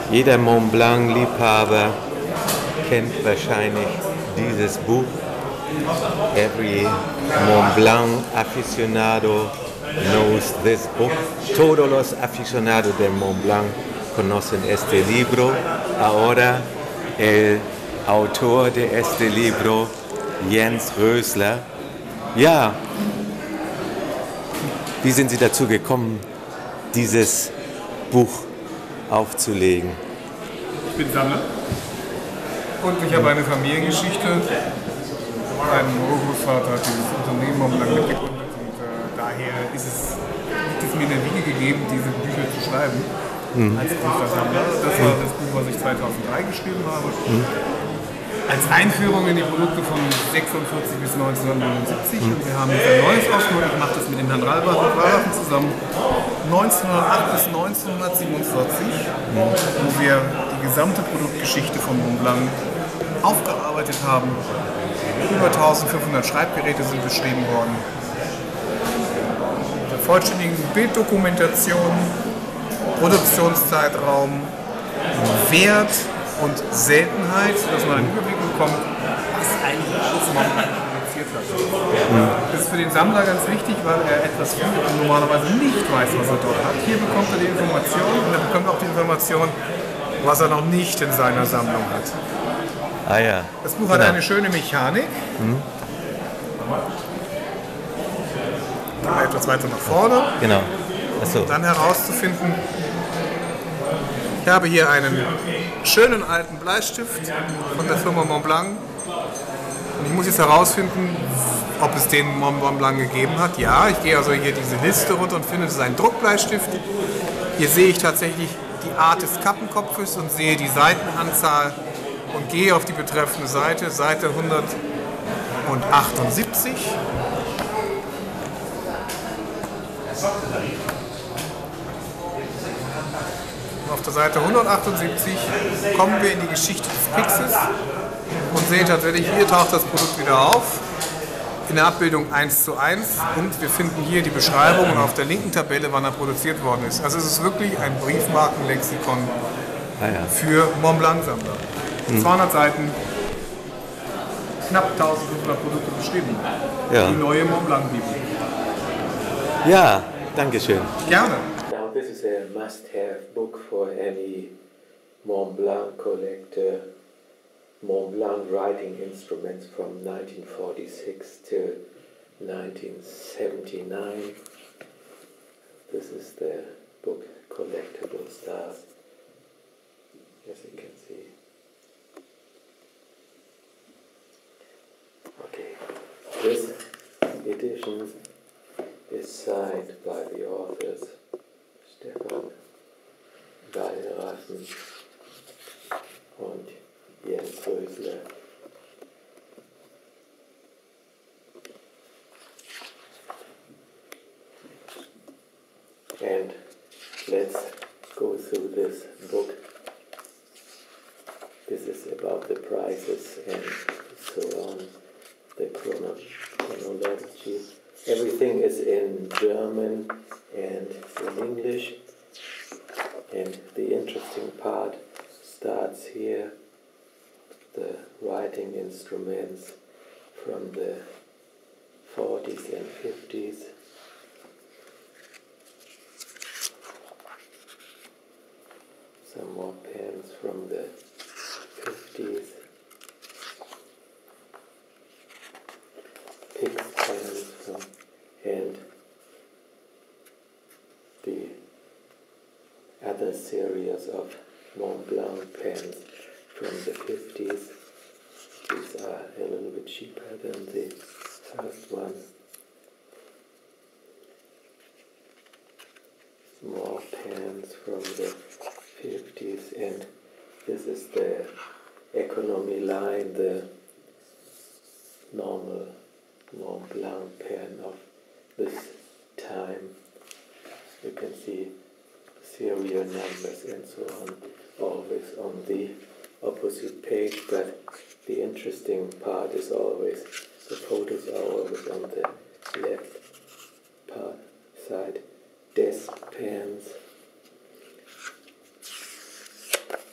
Jeder Mont Blanc-Liebhaber kennt wahrscheinlich dieses Buch. Every Mont Blanc aficionado knows this book. Todos los aficionados del Mont Blanc conocen este libro. Ahora el autor de este libro, Jens Rösler. Ja, wie sind Sie dazu gekommen, dieses Buch aufzulegen? Ich bin Sammler und ich habe eine Familiengeschichte. Mein Urgroßvater hat dieses Unternehmen Mont Blanc mitgegründet und daher liegt es mir in der Wiege gegeben, diese Bücher zu schreiben als Buchsammler. Das war das Buch, was ich 2003 geschrieben habe. Als Einführung in die Produkte von 1946 bis 1979 und wir haben jetzt ein neues aufgenommen. Ich mache das mit dem Herrn Rallwachen zusammen 1908 bis 1947, wo wir die gesamte Produktgeschichte von Mont Blanc aufgearbeitet haben. Über 1500 Schreibgeräte sind beschrieben worden. Der vollständigen Bilddokumentation, Produktionszeitraum, Wert und Seltenheit, dass man einen Überblick bekommt, was eigentlich alles Mont Blanc produziert hat. Das ist für den Sammler ganz wichtig, weil er etwas findet und normalerweise nicht weiß, was er dort hat. Hier bekommt er die Information und er bekommt auch die Information, was er noch nicht in seiner Sammlung hat. Ah ja. Das Buch hat eine schöne Mechanik. Mal etwas weiter nach vorne. Genau. Achso. Dann herauszufinden, ich habe hier einen schönen alten Bleistift von der Firma Mont Blanc. Und ich muss jetzt herausfinden, ob es den Mont Blanc gegeben hat. Ja, ich gehe also hier diese Liste runter und finde, es ist ein Druckbleistift. Hier sehe ich tatsächlich die Art des Kappenkopfes und sehe die Seitenanzahl und gehe auf die betreffende Seite, Seite 178. Und auf der Seite 178 kommen wir in die Geschichte des Pixels und sehen tatsächlich, hier taucht das Produkt wieder auf, in der Abbildung 1:1 und wir finden hier die Beschreibung und auf der linken Tabelle, wann er produziert worden ist. Also es ist wirklich ein Briefmarkenlexikon für Mont Blanc-Sammler. 200 Seiten, knapp 1500 Produkte beschrieben. Ja. Die neue Mont Blanc-Bibel. Ja, danke schön. Gerne. Now this is a must-have book for any Mont Blanc collector. Mont Blanc writing instruments from 1946 to 1979. This is the book collectible style, as you can see. Okay, this edition is signed by the authors Stefan Wallraffen und Jens Rösler. And let's go through this book. This is about the prices and so on, the chronology. Everything is in German and in English. And the interesting part starts here. The writing instruments from the 40s and 50s. Some more pens from the 50s. Pix pens from, and the other series of Mont Blanc pens from the 50s. These are a little bit cheaper than the first ones. More pens from the 50s, and this is the economy line, the normal Mont Blanc pen of this time. You can see serial numbers and so on, always on the opposite page, but the interesting part is always, the photos are always on the left part side. Desk pens,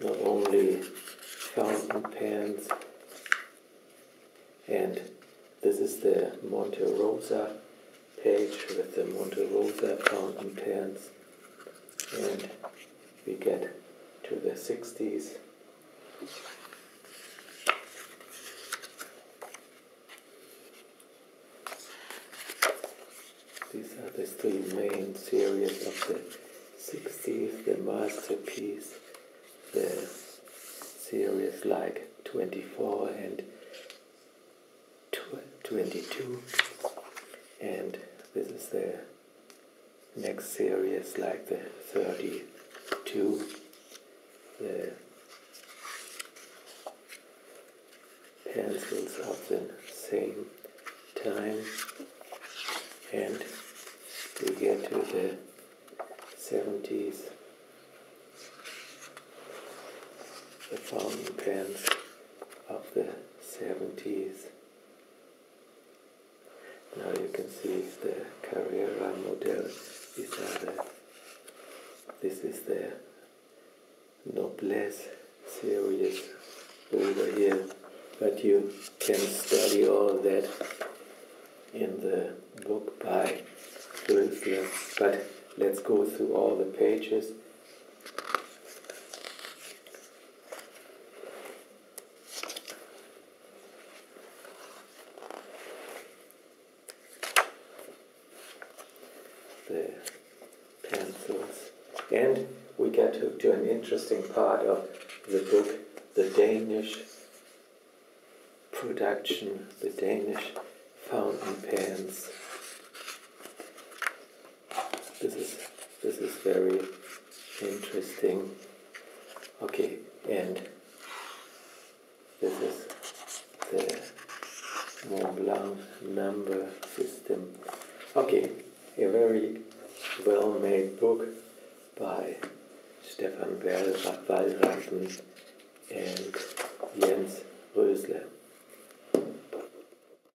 not only fountain pens, and this is the Monte Rosa page with the Monte Rosa fountain pens, and we get to the 60s. These are the three main series of the 60s, the Masterpiece, the series like 24 and 22, and this is the next series like the 32, the pencils of the same time, and we get to the 70s, the fountain pens of the 70s. Now you can see the Carrera model. This is the Noblesse series over here, but you can study all that in the book by Rösler. But let's go through all the pages. The pencils, and we get to an interesting part of the book, the Danish production, the Danish fountain pens. This is very interesting. Okay, and this is the Mont Blanc number system. Okay, a very well-made book by Stefan Wallraffen and Jens